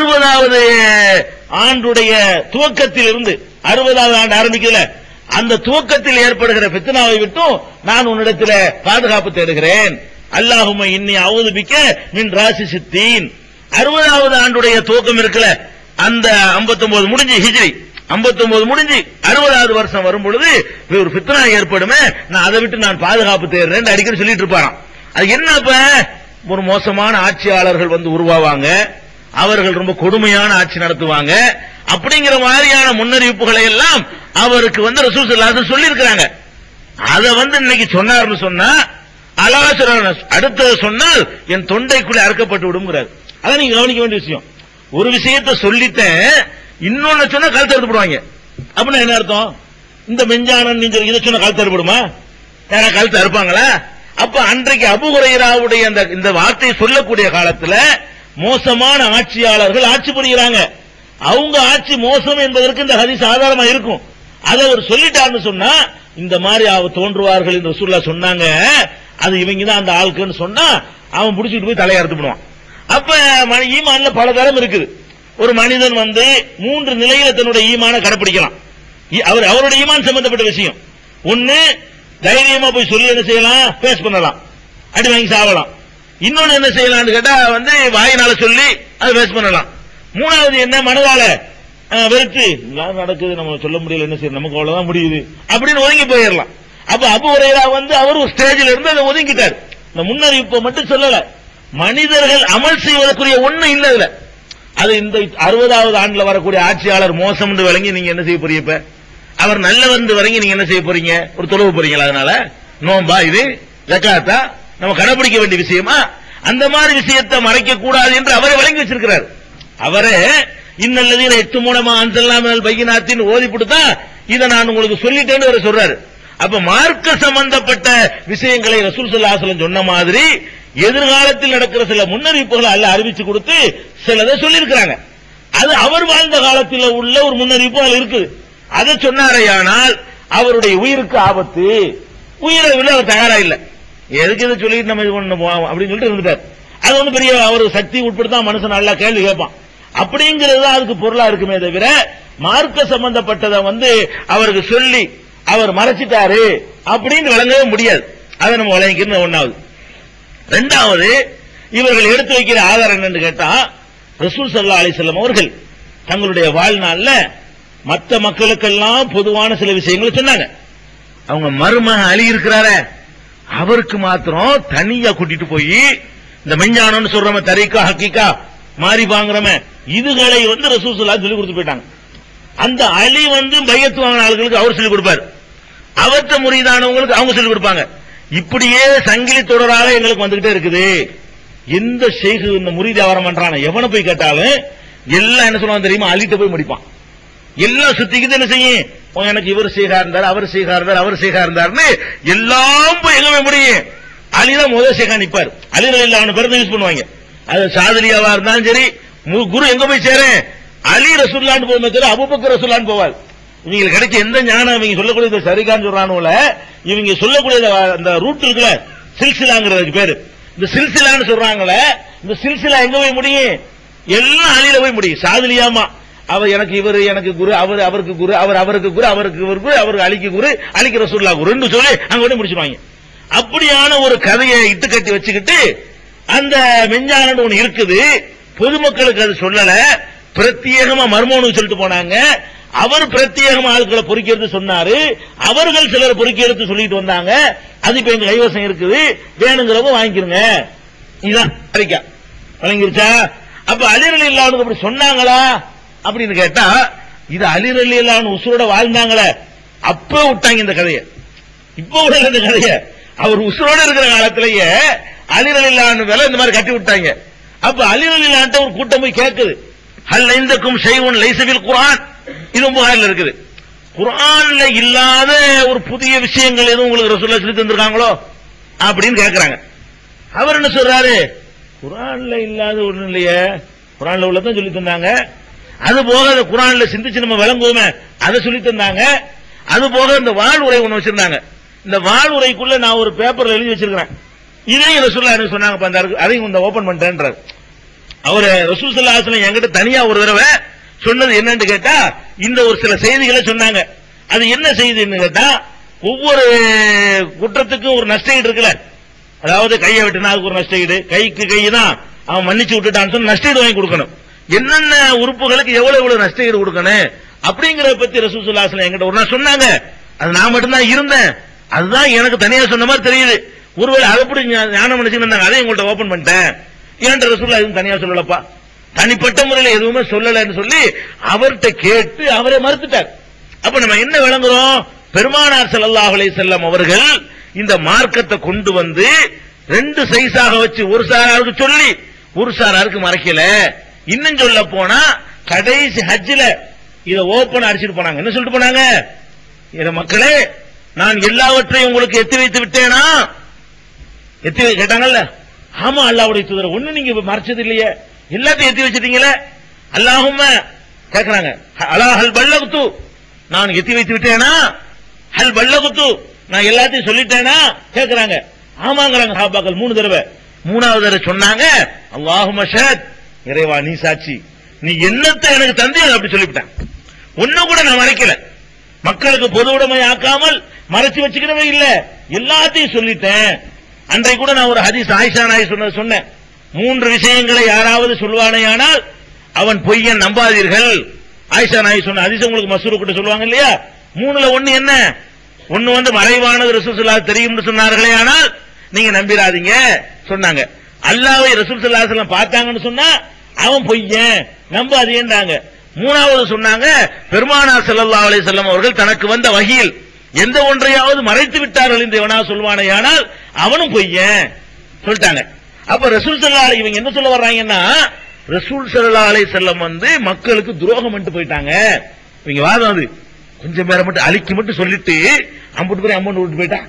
60வது ஆண்டுடைய துவக்கத்தில் இருந்து 60வது ஆண்டு ஆரம்பிக்கல அந்த துவக்கத்தில் ஏற்படுகிற ஃபித்னாவை விட்டும் நான் உன்னிடத்தில் பாதுகாப்பு தேடுகிறேன். அல்லாஹும்ம இன்னி அஊது பிக்க மின் ராசி சித்தீன். 60வது ஆண்டுடைய துவக்கம் இருக்குல்ல, அந்த 59 முடிஞ்சு ஹிஜ்ரி 59 முடிஞ்சு 60வது வருஷம் வரும் பொழுது ஒரு ஃபித்னா ஏற்படுமே, நான் அதை விட்டு நான் பாதுகாப்பு தேடுறேன் அடிக்கடி சொல்லிட்டு இருப்பாராம். அது என்ன, ஒரு மோசமான ஆட்சியாளர்கள் வந்து உருவாவாங்க, அவர்கள் ரொம்ப கொடுமையான ஆட்சி நடத்துவாங்க, அப்படிங்கிற மாதிரியான முன்னறிவிப்புகளை எல்லாம் அவருக்கு வந்து ரசூல் ஸல்லல்லாஹு அலைஹி வஸல்லம் சொல்லி இருக்கிறாங்க. அதை வந்து இன்னைக்கு சொன்னார்னு சொன்னா அழகா சொல்றாங்க, அடுத்தது சொன்னால் என் தொண்டைக்குள்ளே அறுக்கப்பட்டு விடுங்கிறார். அதான் நீங்க கவனிக்க வேண்டிய விஷயம். ஒரு விஷயத்தை சொல்லிட்டேன், இன்னொன்னு சொன்னா கழுத்து அறுத்துப்படுவாங்க. அப்படின்னா என்ன அர்த்தம்? இந்த மெஞ்சானன் நீங்க இதை சொன்ன கழுத்து அறுப்படுமா? யாரா கழுத்து அறுப்பாங்களா? அப்ப அன்றைக்கு அபூ ஹுரைராவுடைய இந்த வார்த்தையை சொல்லக்கூடிய காலத்துல மோசமான ஆட்சியாளர்கள் ஆட்சி புரிகிறாங்க. அவங்க ஆட்சி மோசம் என்பதற்கு இந்த ஹதீஸ் ஆதாரமா இருக்கும். அதை அவர் சொல்லிட்டாருன்னு சொன்னா இந்த மாதிரி தோன்றுவார்கள் என்று ரசூலுல்லாஹ் சொன்னாங்க, அது இவங்க தான் அந்த ஆளுக்குன்னு சொன்னா அவன் பிடிச்சிட்டு போய் தலையறுத்து பண்ணுவான். அப்ப ஈமான்ல பல தரம் இருக்குது. ஒரு மனிதன் வந்து 3 நிலையில தன்னுடைய ஈமான கடைபிடிக்கலாம். அவருடைய ஈமான் சம்பந்தப்பட்ட விஷயம். ஒன்னு, தைரியமா போய் சொல்லி என்ன செய்யலாம், பேஸ் பண்ணலாம், அடி வாங்கி சாவலாம். இன்னொன்னு என்ன செய்யலாம் கேட்டா வந்து வாயினால சொல்லி அதை பேஸ் பண்ணலாம். மூணாவது என்ன, மனதால வெறுத்து நடக்குது நம்ம சொல்ல முடியல, என்ன செய்ய நமக்கு அவ்வளவுதான் முடியுது அப்படின்னு ஒதுங்கி போயிடலாம். அப்ப அபூ ஹுரைரா வந்து அவர் ஒரு ஸ்டேஜில் இருந்து அதை ஒதுங்கிட்டார். இந்த முன்னறிவிப்பை மட்டும் சொல்லல, மனிதர்கள் அமல் செய்வதற்குரிய ஒண்ணு இல்ல இதுல. அது இந்த 60வது ஆண்டுல வரக்கூடிய ஆட்சியாளர் மோசம் என்று விளங்கி நீங்க என்ன செய்ய போறீங்க? இப்ப அவர் நல்லவர் என்று வரைங்க நீங்க என்ன செய்ய போறீங்க? ஒரு தொழுவு போறீங்களா? அதனால நோம்பா இது, ஜகாத்தா நம்ம கடைபிடிக்க வேண்டிய விஷயமா? அந்த மாதிரி விஷயத்தை மறைக்க கூடாது என்று அவரை வழங்கி வச்சிருக்கிறார். அவரே இன்னல்லதீன யக்துமூனமா அன்ஸல்னா மினல் பையினாத்தின் ஓதிப்புட்டு இதை நான் உங்களுக்கு சொல்லிட்டேன்னு அவர் சொல்றாரு. அப்ப மார்க்க சம்பந்தப்பட்ட விஷயங்களை ரசூல் ஸல்லல்லாஹு அலைஹி வஸல்லம் சொன்ன மாதிரி எதிர்காலத்தில் நடக்கிற சில முன்னறிவிப்புகளை அல்லாஹ் அறிவிச்சு கொடுத்து சிலதை சொல்லியிருக்கிறாங்க. அது அவர் வாழ்ந்த காலத்தில் உள்ள ஒரு முன்னறிவிப்பு அதில் இருக்குது. அதை சொன்னாரையானால் அவருடைய உயிருக்கு ஆபத்து, உயிரை விட அவர் தயாரா இல்லை. எதுக்கு இதை சொல்லிட்டு நம்ம இது பண்ண அப்படின்னு சொல்லிட்டு இருந்துட்டார். அது ஒன்றும் பெரிய அவர் சக்தி உட்படுத்தா மனுஷன் நல்லா கேள்வி கேட்பான். அப்படிங்கிறது அதுக்கு பொருளா இருக்குமே தவிர மார்க்க சம்பந்தப்பட்டதை வந்து அவருக்கு சொல்லி அவர் மறைச்சிட்டாரு அப்படின்னு விளங்கவே முடியாது. அதை நம்ம வழங்கிக்கிறது ஒன்னாவது. ரெண்டாவது, இவர்கள் எடுத்து வைக்கிற ஆதாரம் என்னன்னு கேட்டா, ரசூல் ஸல்லல்லாஹு அலைஹி வஸல்லம் அவர்கள் தங்களுடைய வாழ்நாள்ல மற்ற மக்களுக்கெல்லாம் பொதுவான சில விஷயங்களை சொன்னாங்க. அவங்க மருமகன் அலி இருக்கிறாரே, அவருக்கு மாத்திரம் தனியா கூட்டிட்டு போய் இந்த மெஞ்ஞானம்னு சொல்றோம், தரீக்கா ஹக்கீகா மாறி வாங்குறோம், இதுகளை வந்து ரசூல் ஸல்லல்லாஹு சொல்லி கொடுத்து போயிட்டாங்க. அந்த அலி வந்து பையத்து வாங்கின ஆளுகளுக்கு அவர் சொல்லிக் கொடுப்பாரு, அவர்த்த முரீதானவங்களுக்கு அவங்க சொல்லிக் கொடுப்பாங்க. இப்படியே சங்கிலி தொடராக எங்களுக்கு வந்துகிட்டே இருக்குது. எந்த ஷேக் இந்த முரீதா வர மாட்டான எவனை போய் கேட்டாலும் எல்லாம் என்ன சொல்லுவாங்க தெரியுமா, அலிட்ட போய் முடிப்பான். எல்லாம் சுத்திக்கிட்டு என்ன செய்யும், எனக்கு இவர் ஷேகா இருந்தார், அவர் ஷேகா இருந்தார், அவர் ஷேகா இருந்தார்னு எல்லாம் போய் எங்க போய் முடியும், அலிதான் முதல் ஷேகா நிப்பாரு. அலி ரலியல்லாஹு அன்ஹு பேரை யூஸ் பண்ணுவாங்க. அது சாதிலியாவா இருந்தாலும் சரி, குரு எங்க போய் சேரும், அலி ரசூலுல்லாஹ்னு போய் தவிர அபூபக்கர் ரசூலுல்லாஹ்னு போவார். இவங்களுக்கு கிடைச்ச எந்த ஞானம் இவங்க சொல்லக்கூடிய சரிகான்னு சொல்றானுல, இவங்க சொல்லக்கூடிய அந்த ரூட் இருக்குல்ல, சில்சிலாங்கிறதுக்கு பேரு. இந்த சில்சிலான்னு சொல்றாங்களே, இந்த சில்சிலா எங்க போய் முடியும், எல்லாம் அலில போய் முடியும். சாதிலியாமா அவர் எனக்கு இவர் எனக்கு குரு, அவர் அவருக்கு குரு, அவர் அவருக்கு குரு, அவருக்கு இவர் குரு, அவருக்கு அலிக்கு குரு, அலிக்கு ரசூலுல்லாஹ் குருன்னு சொல்லி அங்க போய் முடிச்சுடுவாங்க. அப்படியான ஒரு கதையை இட்டு கட்டி வச்சுக்கிட்டு அந்த மெஞ்ஞானன்னு ஒண்ணு இருக்குது, பொதுமக்களுக்கு அது சொல்லல, பிரத்யேகமா மர்மோனுக்கு சொல்லிட்டு போனாங்க. அவர் பிரத்யேகமா ஆட்களை பொறுக்கிறது சொன்னாரு, அவர்கள் சிலர் பொறுக்கிறது சொல்லிட்டு வந்தாங்க. அது இப்ப எங்க கைவசம் இருக்குது, வேணுங்கிறவங்க வாங்கிக்கிறங்க. இதுதான் சரிக்கா வழங்கிருச்சா? அப்ப அலி ரலியல்லாஹு அன்ஹு அப்படி சொன்னாங்களா அப்படின்னு கேட்டா, இது அலி ரலியல்லாஹு அன்ஹு உசுரோட வாழ்ந்தாங்களே அப்ப விட்டாங்க இந்த கதையை, இப்ப விடல இந்த கதையை. அவர் உசுரோட இருக்கிற காலத்திலேயே அலி ரலியல்லாஹு அன்ஹு வேலை இந்த மாதிரி கட்டி விட்டாங்க. அப்ப அலி ரலியல்லாஹு அன்ஹு ஒரு கூட்டம் போய் கேட்குது, ஹல் இந்தக்கும் ஷைஉன் லைஸ பில் குர்ஆன், இது புகாரில் இருக்குது. குர்ஆன்ல இல்லாத ஒரு புதிய விஷயங்கள் எதுவும் உங்களுக்கு ரசூலுல்லாஹ் சொல்லி தந்திருக்காங்களோ அப்படின்னு கேட்கிறாங்க. அவர் என்ன சொல்றாரு, குர்ஆன்ல இல்லாத ஒண்ணு இல்லையே, குர்ஆன்ல உள்ளதான் சொல்லி தந்தாங்க. அது போக அந்த குர்ஆன்ல சிந்திச்சு நம்ம விளங்குவோமே அதை சொல்லி தந்தாங்க. அது போக இந்த வாழ்வுரை ஒண்ணு வச்சிருந்தாங்க. இந்த வாழ்வுரைக்குள்ள நான் ஒரு பேப்பர்ல எழுதி வச்சிருக்கிறேன், இதையும் ரசூலுல்லாஹ் என்ன சொன்னாங்க, அதையும் இந்த ஓபன் பண்ணிட்டேன்றார். அவர் ரசூல் ஸல்லல்லாஹு அலைஹி வஸல்லம் என்கிட்ட தனியா ஒரு தடவை சொன்னது என்னன்னு கேட்டா, இந்த ஒரு சில செய்திகளை சொன்னாங்க. அது என்ன செய்தின்னு கேட்டா, ஒவ்வொரு குற்றத்துக்கும் ஒரு நஷ்டஈடு இருக்குல்ல, அதாவது கையை வெட்டினா அதுக்கு ஒரு நஷ்டஈடு, கைக்கு கை தான் அவன் மன்னிச்சு விட்டுட்டான்னு சொல்லி நஷ்டஈடு வாங்கி கொடுக்கணும். என்னென்ன உறுப்புகளுக்கு எவ்வளவு நஷ்டஈடு கொடுக்கணும் அப்படிங்கறத பத்தி ரசூல் ஸல்லல்லாஹு அலைஹி வஸல்லம் என்கிட்ட ஒரு நாள் சொன்னாங்க. அது நான் மட்டும்தான் இருந்தேன், அதுதான் எனக்கு தனியா சொன்ன மாதிரி தெரியுது. ஒருவேளை அதை எப்படி ஞானம் நினைச்சுன்னு அதை உங்கள்ட்ட ஓபன் பண்ணிட்டேன். ஏன்ட்ட ரசூலுல்லாஹ் எதுவும் தனியா சொல்லலப்பா, தனிப்பட்ட முறையில் எதுவுமே சொல்லலன்னு சொல்லி அவர்கிட்ட கேட்டு அவரை மறுத்துட்டார். அப்ப நம்ம என்ன விளங்குறோம், பெருமானார் ஸல்லல்லாஹு அலைஹி வஸல்லம் அவர்கள் இந்த மார்க்கத்தை கொண்டு வந்து ரெண்டு சைஸாக வச்சு ஒரு சாராருக்கு சொல்லி ஒரு சாராருக்கு மறைக்கல. இன்னும் சொல்ல போனா கடைசி ஹஜ்ஜில இத ஓபன் அடிச்சிட்டு போனாங்க. என்ன சொல்லிட்டு போனாங்க, மக்களே நான் எல்லாவற்றையும் உங்களுக்கு எத்தி வைத்து விட்டேனா, கேட்டாங்கல்ல. ஆமா அல்லாஹ்வுடைய தூதர், ஒண்ணு நீங்க மறைச்சது இல்லையே, எல்லாத்தையும் எத்தி வச்சிட்டீங்களே. அல்லாஹும்ம கேக்குறாங்க, அலா ஹல் பல்லகுத்து, நான் எத்தி வைத்து விட்டேனா, ஹல் பல்லகுத்து நான் எல்லாத்தையும் சொல்லிட்டேனா கேக்குறாங்க. ஆமாங்கறாங்க சஹாபாக்கள் 3 தடவை. 3வது தடவை சொன்னாங்க, அல்லாஹும்ம ஷஹத், இறைவா நீ சாட்சி, நீ என்னத்தை எனக்கு தந்தே அப்படி சொல்லிவிட்டேன், ஒண்ணு கூட நான் மறைக்கல, மக்களுக்கு பொது உடைமை ஆக்காமல் மறைச்சு வச்சுக்கவே இல்ல, எல்லாத்தையும் சொல்லிட்டேன். அன்றைக்கு கூட நான் ஒரு ஹதீஸ் ஆயிஷா நாயகி சொன்னேன், 3 விஷயங்களை யாராவது சொல்வானேயானால் அவன் பொய்யன் நம்பாதீர்கள். ஆயிஷா நாயகி சொன்ன ஹதீஸ் உங்களுக்கு மஸ்ரூ கிட்ட சொல்லுவாங்க இல்லையா, 3ல 1 என்ன, ஒன்னு வந்து மறைவானது ரசூல் ஸல்லல்லாஹு அலைஹி வஸல்லம் தெரியும் சொன்னார்களே, ஆனால் நீங்க நம்பிராதீங்க சொன்னாங்க. அல்லாஹ்வை ரசூல் ஸல்லல்லாஹு அலைஹி வஸல்லம் பார்த்தாங்கன்னு சொன்னா அவன் பொய்யன் நம்பாதீங்கன்றாங்க. 3வது சொன்னாங்க, பெருமானார் ஸல்லல்லாஹு அலைஹி வஸல்லம் அவர்கள் தனக்கு வந்த வஹீல் எந்த ஒன்றையாவது மறைத்து விட்டார்கள் என்று எவனா சொல்வானேயானால் அவனும் பொய்யன் சொல்லிட்டாங்க. அப்ப ரசூல் ஸல்லல்லாஹு அலைஹி இவங்க என்ன சொல்ல வர்றாங்கன்னா, ரசூல் ஸல்லல்லாஹு அலைஹி வஸல்லம் வந்து மக்களுக்கு துரோகம் பண்ணிட்டு போயிட்டாங்க. இவங்க வாதம் அது, கொஞ்சம் பேரை மட்டும் அழிக்கு மட்டும் சொல்லிட்டு அம்புட்டு பேரை அம்மன் விட்டு போயிட்டான்.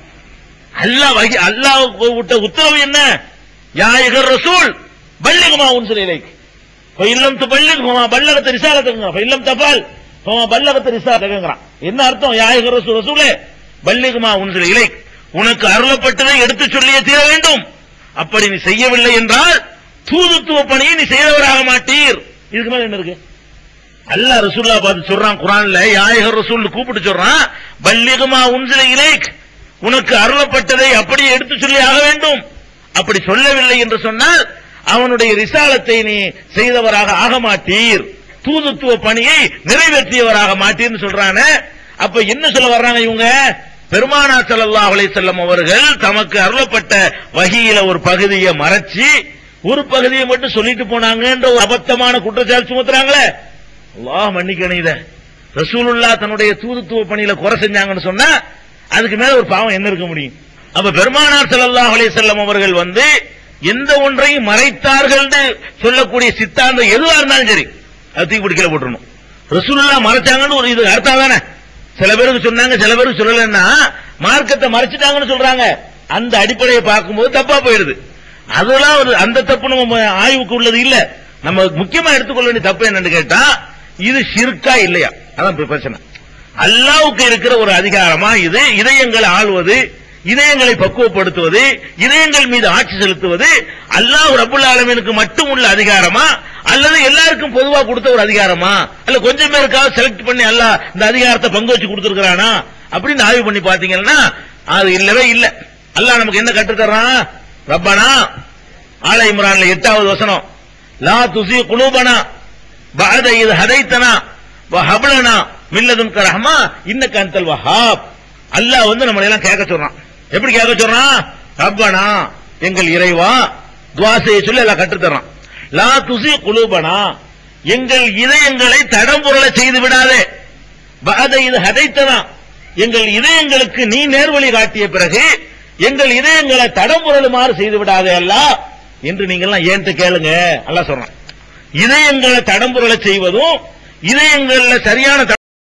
அல்லாஹ் விட்ட உத்தரவு என்ன, யா அய்யுஹர் ரசூல் பல்லிக்மா உன்சில இலைக் ஃபஇல்லம் துபல்லிக் ஃபமா பல்லகத் ரிசாலத்துங்க ஃபஇல்லம் தஃபால் ஃபமா பல்லகத் ரிசாலத்துங்கறான். என்ன அர்த்தம், யா அய்யுஹர் ரசூலே பல்லிக்மா உன்சில இலைக், உனக்கு அருளப்பட்டதை எடுத்து சொல்லியே தீர வேண்டும். அப்படி நீ செய்யவில்லை என்றால் தூதுத்துவ பணியை நீ செய்தவராக மாட்டீர். இதுக்கு மேல என்ன இருக்கு, அல்லாஹ் ரசூலுல்லாஹ் பார்த்து சொல்றான் குர்ஆன்ல, யா அய்யுஹர் ரசூல் கூப்பிட்டு சொல்றான், பல்லிக்மா உன்சில இலைக், உனக்கு அருளப்பட்டதை அப்படியே எடுத்து சொல்லி ஆக வேண்டும். அப்படி சொல்லவில்லை என்று சொன்னால் அவனுடைய ரிசாலத்தை நீ செய்தவராக ஆக மாட்டீர், தூதுத்துவ பணியை நிறைவேற்றியவராக மாட்டீர்னு சொல்றான. அப்ப என்ன சொல்ல வர்றாங்க இவங்க, பெருமானார் ஸல்லல்லாஹு அலைஹி வஸல்லம் அவர்கள் தமக்கு அருளப்பட்ட வஹீல ஒரு பகுதியை மறைச்சி ஒரு பகுதியை மட்டும் சொல்லிட்டு போனாங்கன்ற ஒரு அபத்தமான குற்றச்சாட்டு சுமத்துறாங்களே. அல்லாஹ் மன்னிக்கணும். இத ரசூலுல்லாஹ் தன்னுடைய தூதுத்துவ பணியில குறை செஞ்சாங்கன்னு சொன்னா அதுக்கு மேல ஒரு பாவம் என்ன இருக்க முடியும். அப்ப பெருமானார் ஸல்லல்லாஹு அலைஹி வஸல்லம் அவர்கள் வந்து எந்த ஒன்றையும் மறைத்தார்கள் சொல்லக்கூடிய சித்தாந்தம் எதுவா இருந்தாலும் சரி அது தூக்கி பிடிக்கல போட்டுறணும். ரசூலுல்லாஹ் மறைச்சாங்கன்னு ஒரு இது அர்த்தம் தானே, சில பேருக்கு சொன்னாங்க சில பேருக்கு சொல்லலன்னா மார்க்கத்தை மறைச்சிட்டாங்கன்னு சொல்றாங்க. அந்த அடிப்படையை பார்க்கும்போது தப்பா போயிடுது. அதெல்லாம் ஒரு அந்த தப்பு நம்ம ஆய்வுக்கு உள்ளது இல்ல. நம்ம முக்கியமா எடுத்துக்கொள்ள வேண்டிய தப்பு என்னன்னு கேட்டா, இது ஷிர்கா இல்லையா, அதான் பிரச்சனை. அல்லாஹ்வுக்கு இருக்கிற ஒரு அதிகாரமா இது, இதயங்களை ஆள்வது, இதயங்களை பக்குவப்படுத்துவது, இதயங்கள் மீது ஆட்சி செலுத்துவது அல்லாஹ் ரப்புல் ஆலமீனுக்கு மட்டும் உள்ள அதிகாரமா அல்லது எல்லாருக்கும் பொதுவா கொடுத்த ஒரு அதிகாரமா, அல்ல கொஞ்சம் பேருக்காக செலக்ட் பண்ணி அல்லாஹ் இந்த அதிகாரத்தை பங்கு வச்சு கொடுத்திருக்கிறானா அப்படின்னு ஆய்வு பண்ணி பாத்தீங்கன்னா அது இல்லவே இல்ல. அல்லாஹ் நமக்கு என்ன கற்றுத்தர்றான், ரப்பனா ஆல இம்ரான்ல 8வது வசனம், லா துஸீ குலூபனா பஅத இத் ஹதைத்தனா வ ஹப் லனா மின் லதுன்க ரஹ்மா இன்னக அன்தல் வஹ்ஹாப். அல்லாஹ் வந்து நம்மளை எல்லாம் கேட்க சொல்றான். எப்படி கேட்க சொல்றான், ரப்பனா எங்கள் இறைவா, துஆ செய்ய சொல்லி அல்லாஹ் கற்று தர்றான். லா துஸீ குலூபனா எங்கள் இதயங்களை தடம்புரள செய்து விடாதே, பஅத இத் ஹதைத்தனா எங்கள் இதயங்களுக்கு நீ நேர்வழி காட்டிய பிறகு எங்கள் இதயங்களை தடம்புரளுமாறு செய்து விடாதே அல்லாஹ் என்று நீங்க எல்லாம் ஏன்ட்டு கேளுங்க. அல்லாஹ் சொல்றான், இதயங்களை தடம்புரள செய்வதும் இதயங்கள்ல சரியான